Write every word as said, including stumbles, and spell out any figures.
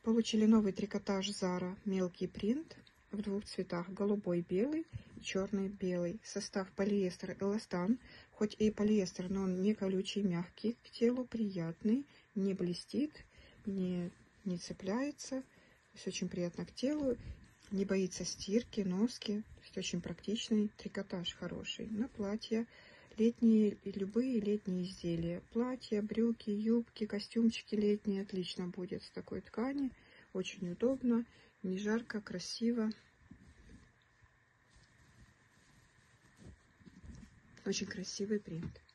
Получили новый трикотаж Zara, мелкий принт в двух цветах: голубой, белый, черный, белый. Состав: полиэстер, эластан. Хоть и полиэстер, но он не колючий, мягкий к телу, приятный, не блестит, не, не цепляется. То есть очень приятно к телу, не боится стирки, носки. То есть очень практичный трикотаж, хороший. На платья, летние, любые летние изделия. Платья, брюки, юбки, костюмчики летние. Отлично будет с такой ткани. Очень удобно, не жарко, красиво. Очень красивый принт.